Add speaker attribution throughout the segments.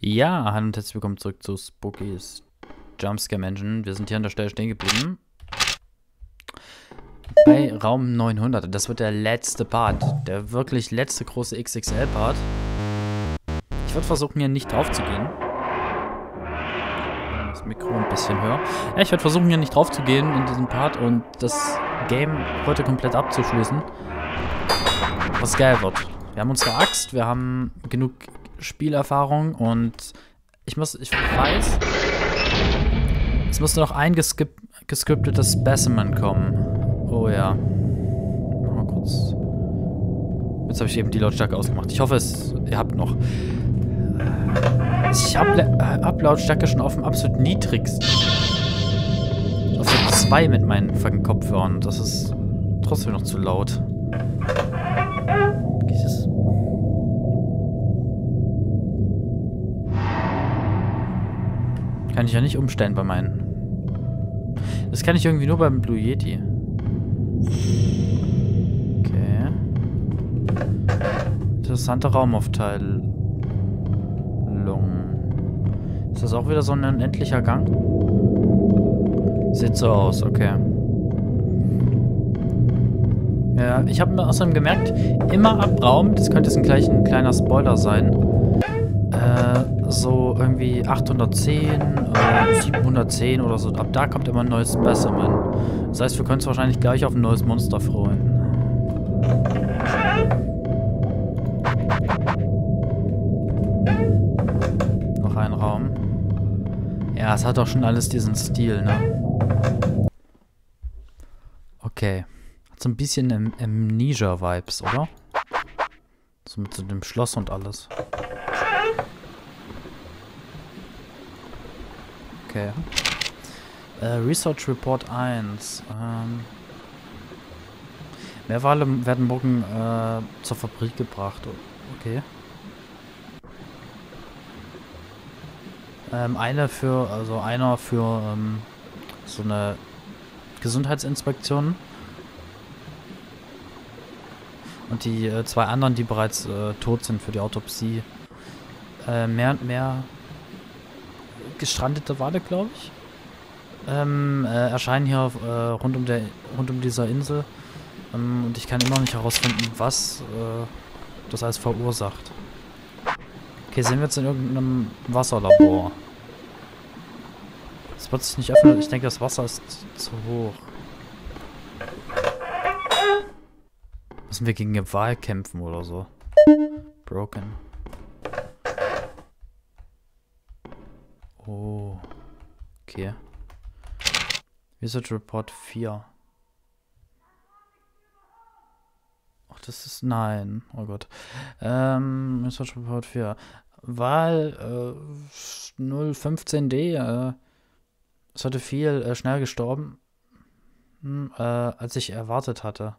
Speaker 1: Ja, hallo und herzlich willkommen zurück zu Spooky's Jumpscare Mansion. Wir sind hier an der Stelle stehen geblieben. Bei Raum 900. Das wird der letzte Part. Der wirklich letzte große XXL-Part. Ich würde versuchen, hier nicht drauf zu gehen. Das Mikro ein bisschen höher. Ja, ich werde versuchen, hier nicht drauf zu gehen in diesem Part und das Game heute komplett abzuschließen. Was geil wird. Wir haben unsere Axt, wir haben genug Spielerfahrung und ich weiß, es müsste noch ein gescriptetes Specimen kommen. Oh ja. Mal kurz. Jetzt habe ich eben die Lautstärke ausgemacht. Ich hoffe, ihr habt noch. Ich habe Lautstärke schon auf dem absolut niedrigsten. Auf der 2 mit meinen fucking Kopfhörern. Das ist trotzdem noch zu laut. Kann ich ja nicht umstellen bei meinen. Das kann ich irgendwie nur beim Blue Yeti. Okay. Interessante Raumaufteilung. Ist das auch wieder so ein unendlicher Gang? Sieht so aus, okay. Ja, ich habe mir außerdem gemerkt, immer ab Raum, das könnte jetzt gleich ein kleiner Spoiler sein, so irgendwie 810, 710 oder so, ab da kommt immer ein neues Specimen. Das heißt, wir können uns wahrscheinlich gleich auf ein neues Monster freuen. Noch ein Raum. Ja, es hat doch schon alles diesen Stil, ne? Okay. Hat so ein bisschen Amnesia-Vibes, oder? So mit so dem Schloss und alles. Okay. Research Report 1. Mehrwale werden morgen zur Fabrik gebracht. Okay. Einer für so eine Gesundheitsinspektion. Und die zwei anderen, die bereits tot sind für die Autopsie. Mehr gestrandete Wale, glaube ich. Erscheinen hier rund um dieser Insel. Und ich kann immer noch nicht herausfinden, was das alles verursacht. Okay, sind wir jetzt in irgendeinem Wasserlabor? Das wird sich nicht öffnen. Ich denke, das Wasser ist zu hoch. Müssen wir gegen eine Wal kämpfen oder so? Broken. Oh. Okay. Research Report 4. Ach, das ist... Nein. Oh Gott. Research Report 4. Wahl 015D. Ist heute viel schnell gestorben, als ich erwartet hatte.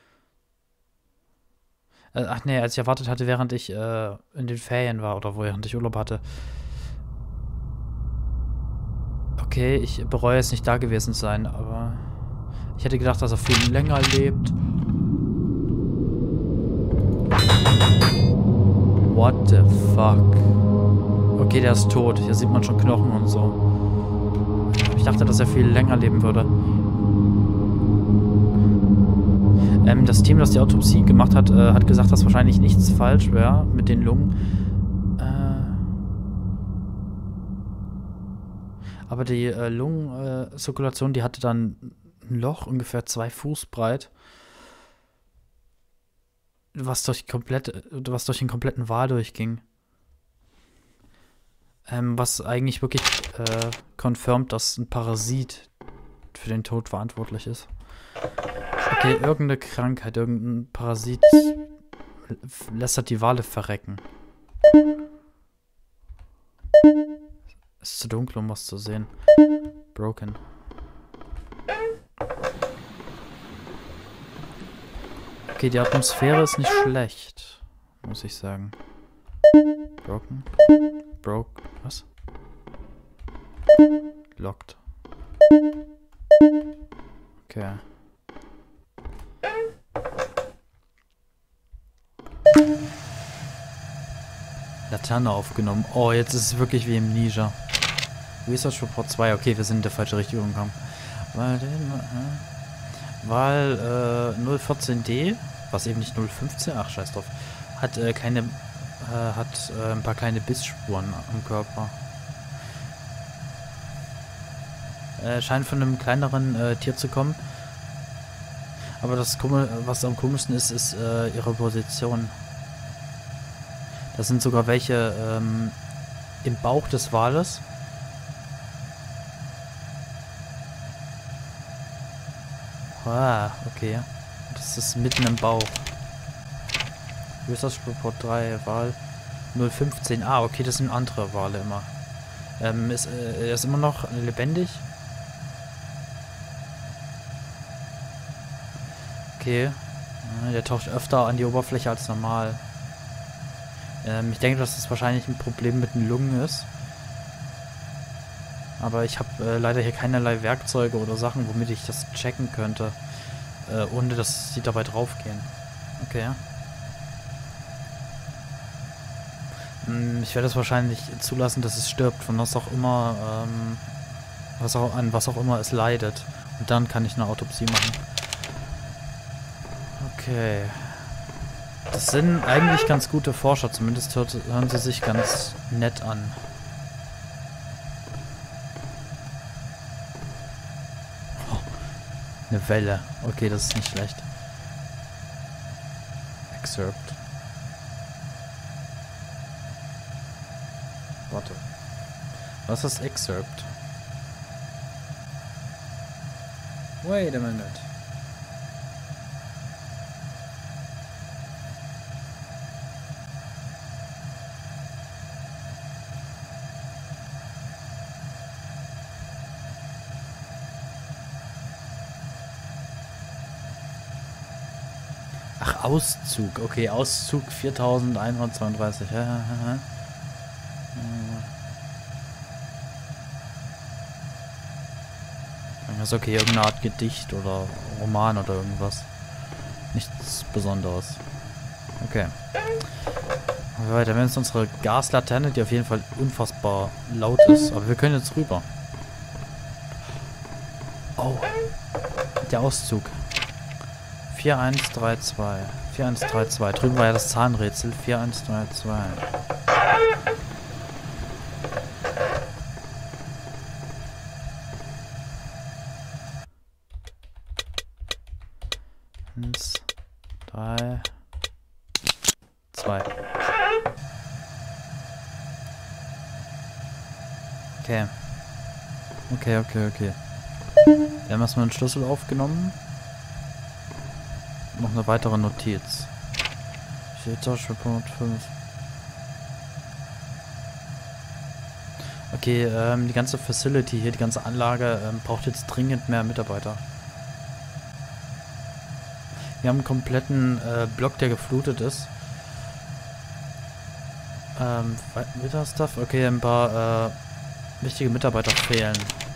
Speaker 1: Ach nee, als ich erwartet hatte, während ich in den Ferien war oder während ich Urlaub hatte. Okay, ich bereue es nicht da gewesen zu sein, aber ich hätte gedacht, dass er viel länger lebt. What the fuck? Okay, der ist tot. Hier sieht man schon Knochen und so. Ich dachte, dass er viel länger leben würde. Das Team, das die Autopsie gemacht hat, hat gesagt, dass wahrscheinlich nichts falsch wäre mit den Lungen. Aber die Lungenzirkulation, die hatte dann ein Loch, ungefähr 2 Fuß breit, was durch den kompletten Wal durchging. Was eigentlich wirklich confirmt, dass ein Parasit für den Tod verantwortlich ist. Okay, irgendeine Krankheit, irgendein Parasit lässt die Wale verrecken. Es ist zu dunkel, um was zu sehen. Broken. Okay, die Atmosphäre ist nicht schlecht, muss ich sagen. Broken. Was? Locked. Okay. Laterne aufgenommen. Oh, jetzt ist es wirklich wie im Ninja. Research Report 2. Okay, wir sind in der falschen Richtung gekommen. Weil 014D, was eben nicht 015, ach scheiß drauf, hat ein paar kleine Bissspuren am Körper. Scheint von einem kleineren Tier zu kommen. Aber was am komischsten ist, ist ihre Position. Das sind sogar welche im Bauch des Wales. Ah, okay. Das ist mitten im Bauch. Research Report 3, Wal 015. Ah, okay, das sind andere Wale immer. Er ist immer noch lebendig. Okay. Der taucht öfter an die Oberfläche als normal. Ich denke, dass das wahrscheinlich ein Problem mit den Lungen ist. Aber ich habe leider hier keinerlei Werkzeuge oder Sachen, womit ich das checken könnte. Ohne dass sie dabei draufgehen. Okay. Ich werde es wahrscheinlich zulassen, dass es stirbt, von was auch immer, was auch immer es leidet. Und dann kann ich eine Autopsie machen. Okay. Das sind eigentlich ganz gute Forscher, zumindest hören sie sich ganz nett an. Oh, eine Welle. Okay, das ist nicht schlecht. Excerpt. Warte. Was ist Excerpt? Wait a minute. Ach, Auszug. Okay, Auszug 4132. Das ist okay, irgendeine Art Gedicht oder Roman oder irgendwas. Nichts Besonderes. Okay. Weiter, wenn es unsere Gaslaterne, die auf jeden Fall unfassbar laut ist, aber wir können jetzt rüber. Oh. Der Auszug. 4132. 4132. Drüben war ja das Zahnrätsel. 4132. Eins, 3, 2. Okay. Okay. Wir haben erstmal einen Schlüssel aufgenommen. Noch eine weitere Notiz. Research Report 5. Okay, die ganze Facility hier, die ganze Anlage braucht jetzt dringend mehr Mitarbeiter. Wir haben einen kompletten Block, der geflutet ist. Weiter Stuff? Okay, ein paar wichtige Mitarbeiter fehlen.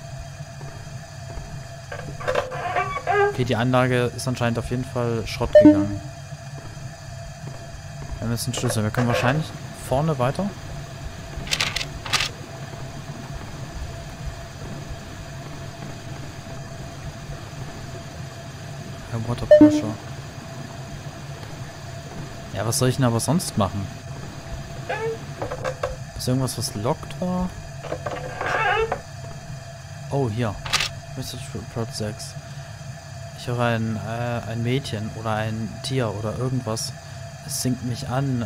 Speaker 1: Okay, die Anlage ist anscheinend auf jeden Fall Schrott gegangen. Wir haben jetzt einen Schlüssel. Wir können wahrscheinlich vorne weiter. Water Pressure. Ja, was soll ich denn aber sonst machen? Ist irgendwas, was locked war? Oh, hier. Research Report 6. Ich höre ein Mädchen oder ein Tier oder irgendwas. Es singt mich an,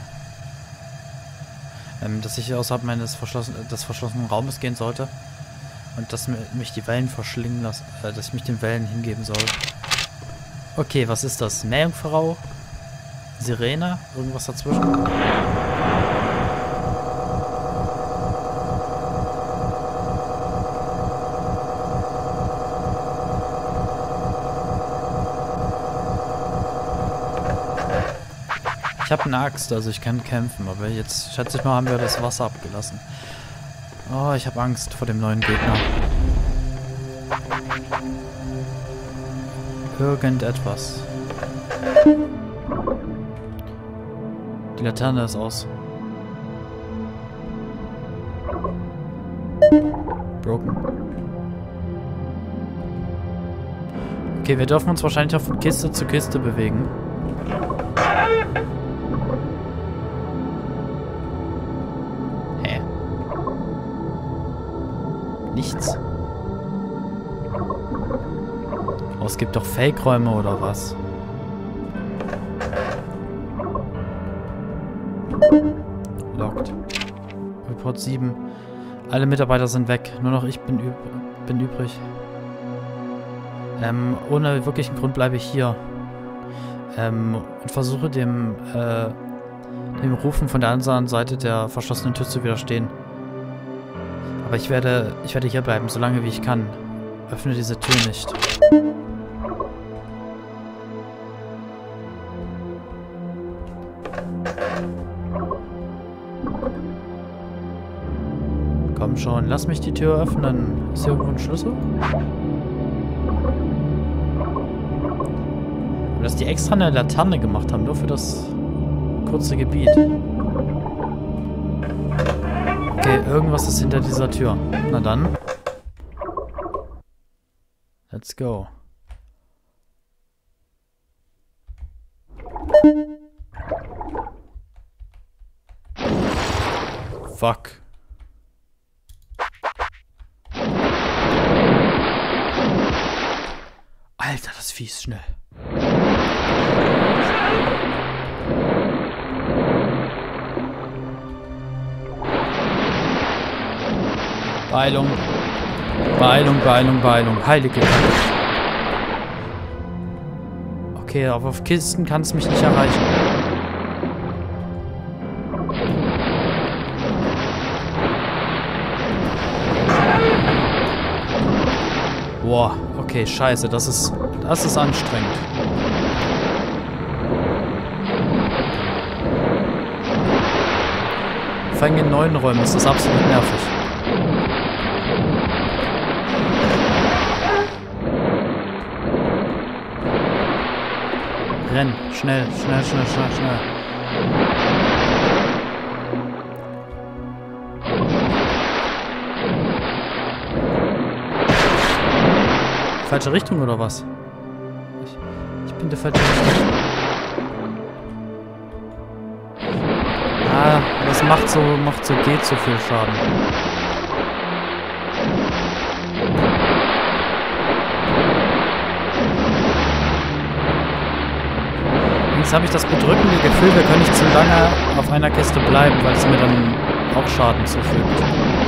Speaker 1: dass ich außerhalb des verschlossenen Raumes gehen sollte. Und dass mich die Wellen verschlingen lassen, dass ich mich den Wellen hingeben soll. Okay, was ist das? Meerjungfrau? Sirene? Irgendwas dazwischen? Ich habe eine Axt, also ich kann kämpfen, aber jetzt, schätze ich mal, haben wir das Wasser abgelassen. Oh, ich habe Angst vor dem neuen Gegner. Irgendetwas. Die Laterne ist aus. Broken. Okay, wir dürfen uns wahrscheinlich auch von Kiste zu Kiste bewegen. Hä? Nichts. Oh, es gibt doch Fake-Räume oder was? Locked. Report 7. Alle Mitarbeiter sind weg. Nur noch ich bin übrig. Ohne wirklichen Grund bleibe ich hier. Und versuche dem Rufen von der anderen Seite der verschlossenen Tür zu widerstehen. Aber ich werde hier bleiben, solange wie ich kann. Öffne diese Tür nicht. Komm schon, lass mich die Tür öffnen. Ist hier irgendwo ein Schlüssel? Aber dass die extra eine Laterne gemacht haben, nur für das kurze Gebiet. Okay, irgendwas ist hinter dieser Tür. Na dann. Let's go. Fuck. Alter, das Vieh ist schnell. Beeilung. Beeilung, Beeilung, Beeilung. Heilige Kacke. Okay, aber auf Kisten kann es mich nicht erreichen. Boah, okay, scheiße, das ist anstrengend. Vor allem in neuen Räumen ist das absolut nervig. Renn, schnell, schnell, schnell, schnell, schnell. Falsche Richtung oder was? Ich bin der falsche Richtung. Ah, das macht so geht so viel Schaden. Jetzt habe ich das bedrückende Gefühl, wir können nicht zu lange auf einer Kiste bleiben, weil es mir dann auch Schaden zufügt.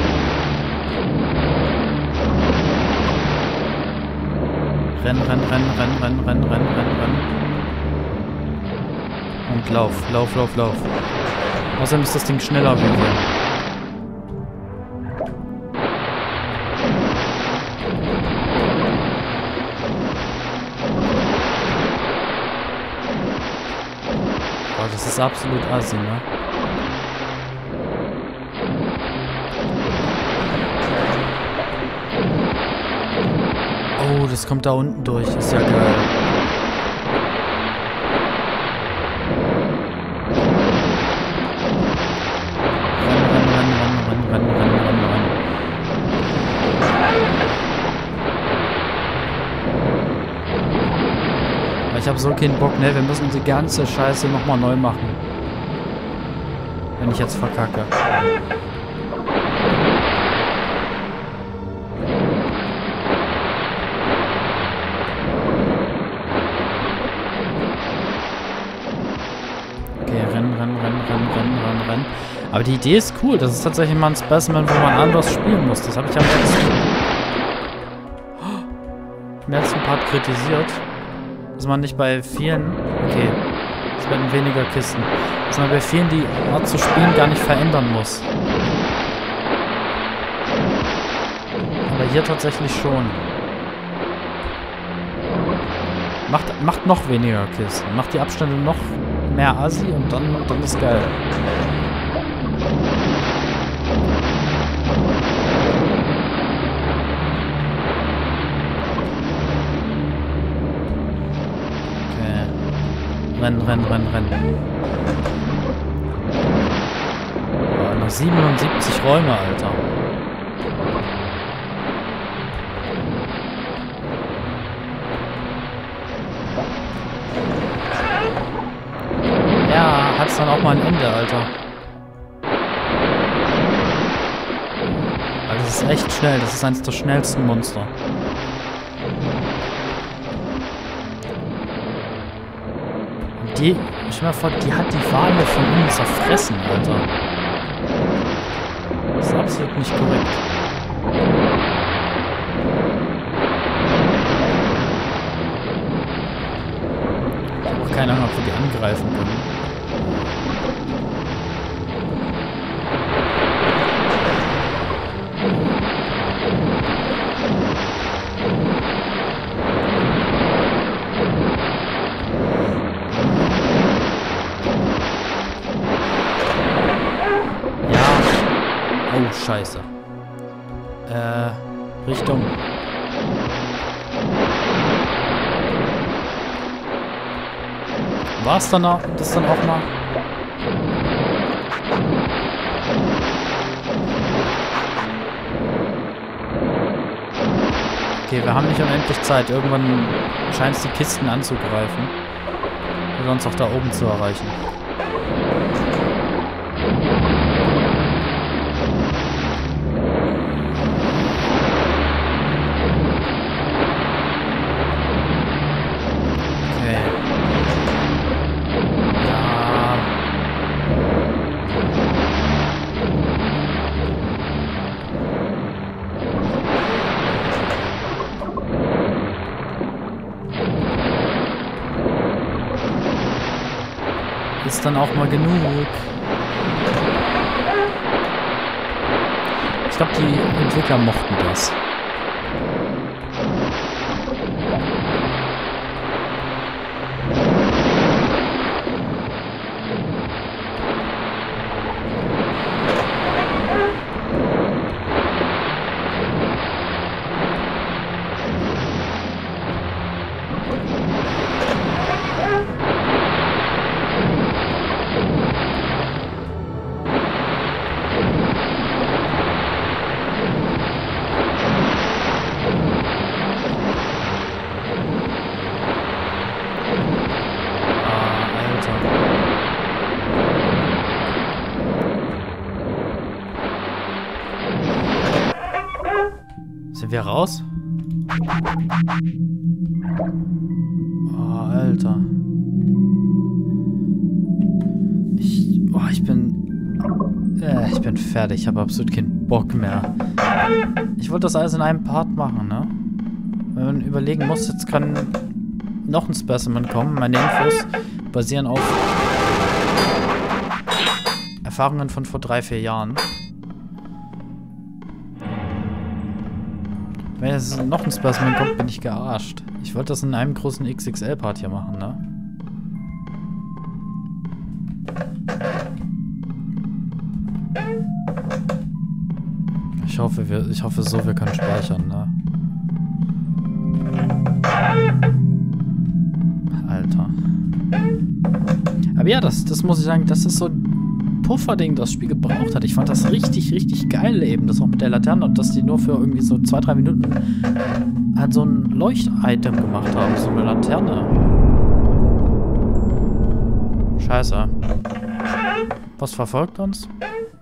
Speaker 1: Renn, renn, renn, renn, renn, renn, renn, renn, renn. Und lauf, lauf, lauf, lauf. Außerdem ist das Ding schneller wie wir. Boah, das ist absolut assi, ne? Oh, das kommt da unten durch. Ist ja geil. Renn, renn, renn, renn, renn, renn, renn, renn, renn. Aber ich habe so keinen Bock, ne? Wir müssen die ganze Scheiße nochmal neu machen. Wenn ich jetzt verkacke. Rennen. Aber die Idee ist cool. Das ist tatsächlich mal ein Specimen, wo man anders spielen muss. Das habe ich am letzten Part kritisiert. Dass man nicht bei vielen... Okay, es werden weniger Kisten. Dass man bei vielen die Art zu spielen gar nicht verändern muss. Aber hier tatsächlich schon. Macht noch weniger Kisten. Macht die Abstände noch mehr Assi und dann ist geil. Okay. Rennen. Oh, noch 77 Räume, Alter. hat es dann auch mal ein Ende, Alter. Also das ist echt schnell. Das ist eines der schnellsten Monster. Und die, stell dir mal vor, die hat die Wale von ihnen zerfressen, Alter. Das ist absolut nicht korrekt. Ich habe auch keine Ahnung, ob wir die angreifen können. Oh, scheiße. Richtung. War's dann auch, das dann auch mal? Okay, wir haben nicht unendlich Zeit. Irgendwann scheint es die Kisten anzugreifen. Oder uns auch da oben zu erreichen. Ist dann auch mal genug. Ich glaube, die Entwickler mochten das. Sind wir raus? Oh, Alter. Ich bin fertig. Ich habe absolut keinen Bock mehr. Ich wollte das alles in einem Part machen, ne? Wenn man überlegen muss, jetzt kann noch ein Specimen kommen. Meine Infos basieren auf Erfahrungen von vor 3-4 Jahren. Wenn jetzt noch ein Specimen kommt, bin ich gearscht. Ich wollte das in einem großen XXL-Part hier machen, ne? Ich hoffe so, wir können speichern, ne? Alter. Aber ja, das muss ich sagen, das ist so ein Pufferding, das Spiel gebraucht hat. Ich fand das richtig, richtig geil eben. Das auch mit der Laterne und dass die nur für irgendwie so 2-3 Minuten halt so ein Leucht-Item gemacht haben. So eine Laterne. Scheiße. Was verfolgt uns?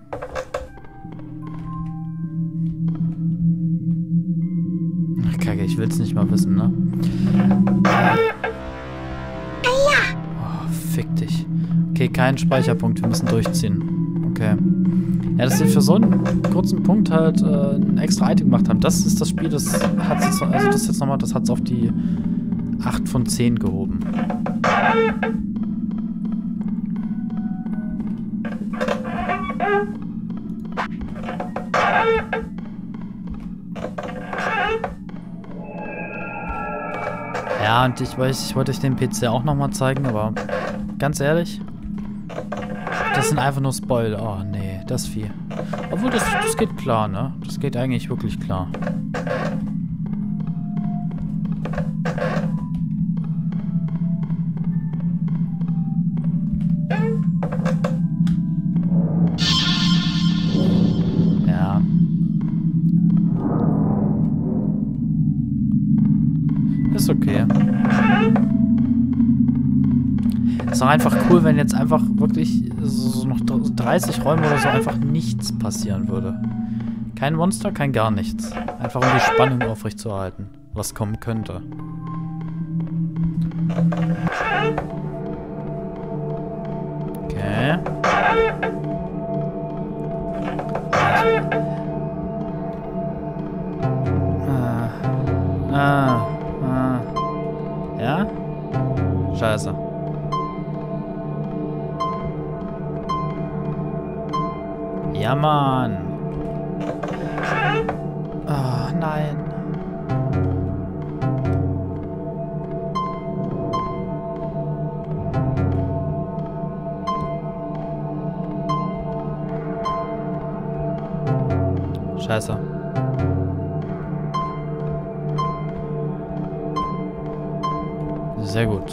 Speaker 1: Ach, Kacke, ich will's nicht mal wissen, ne? Oh, fick dich. Okay, kein Speicherpunkt, wir müssen durchziehen. Okay. Ja, dass sie für so einen kurzen Punkt halt ein extra Item gemacht haben. Das ist das Spiel, das hat jetzt, also das jetzt nochmal, das hat's auf die 8 von 10 gehoben. Ja, und ich wollte euch den PC auch nochmal zeigen, aber ganz ehrlich, das sind einfach nur Spoiler. Oh, nee, das Vieh. Obwohl, das geht klar, ne? Das geht eigentlich wirklich klar. Ja. Ist okay. Es wäre einfach cool, wenn jetzt einfach wirklich so noch 30 Räume oder so einfach nichts passieren würde. Kein Monster, kein gar nichts. Einfach um die Spannung aufrechtzuerhalten, was kommen könnte. Okay. Ja? Scheiße. Ja, Mann. Oh, nein. Scheiße. Sehr gut.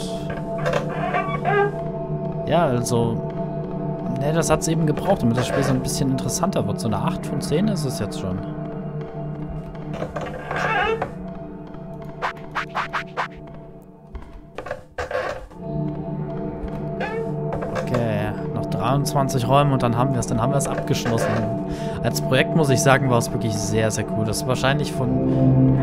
Speaker 1: Ja, also... Ne, das hat es eben gebraucht, damit das Spiel so ein bisschen interessanter wird. So eine 8 von 10 ist es jetzt schon. Okay, noch 23 Räume und dann haben wir es. Dann haben wir es abgeschlossen. Als Projekt, muss ich sagen, war es wirklich sehr, sehr cool. Das ist wahrscheinlich von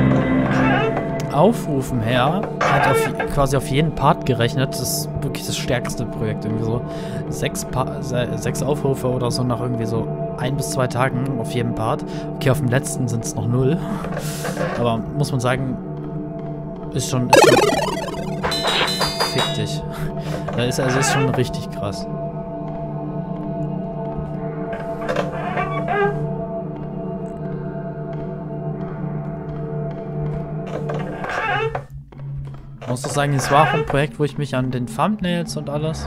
Speaker 1: Aufrufen her halt quasi auf jeden Part gerechnet. Das ist wirklich das stärkste Projekt. Irgendwie so 6 Aufrufe oder so nach irgendwie so 1 bis 2 Tagen auf jedem Part. Okay, auf dem letzten sind es noch 0. Aber muss man sagen, ist schon fick dich. Ist schon richtig krass. Ich muss doch sagen, es war auch ein Projekt, wo ich mich an den Thumbnails und alles...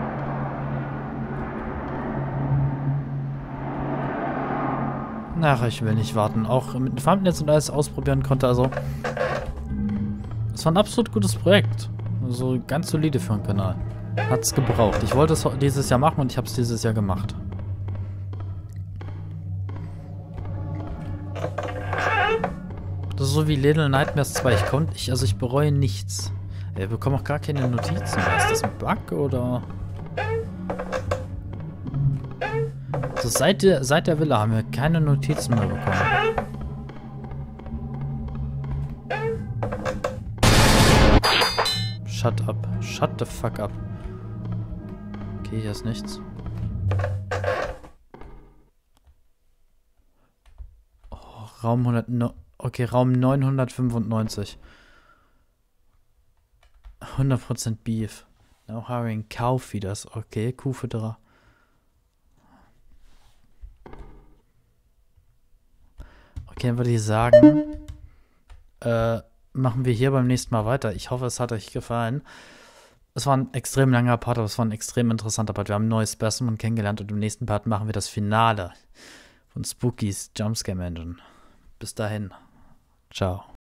Speaker 1: Ach, ich will nicht warten. Auch mit den Thumbnails und alles ausprobieren konnte, also... Es war ein absolut gutes Projekt. Also ganz solide für einen Kanal. Hat's gebraucht. Ich wollte es dieses Jahr machen und ich habe es dieses Jahr gemacht. Das ist so wie Little Nightmares 2. Ich bereue nichts. Wir bekommen auch gar keine Notizen mehr. Ist das ein Bug oder... Also seit der Villa haben wir keine Notizen mehr bekommen. Shut up. Shut the fuck up. Okay, hier ist nichts. Oh, Raum 100... Okay, Raum 995. 100% Beef. Now hiring Cow Feeders. Okay, Kuhfütterer. Okay, dann würde ich sagen, machen wir hier beim nächsten Mal weiter. Ich hoffe, es hat euch gefallen. Es war ein extrem langer Part, aber es war ein extrem interessanter Part. Wir haben ein neues Specimen kennengelernt und im nächsten Part machen wir das Finale von Spookies Jumpscare Mansion. Bis dahin. Ciao.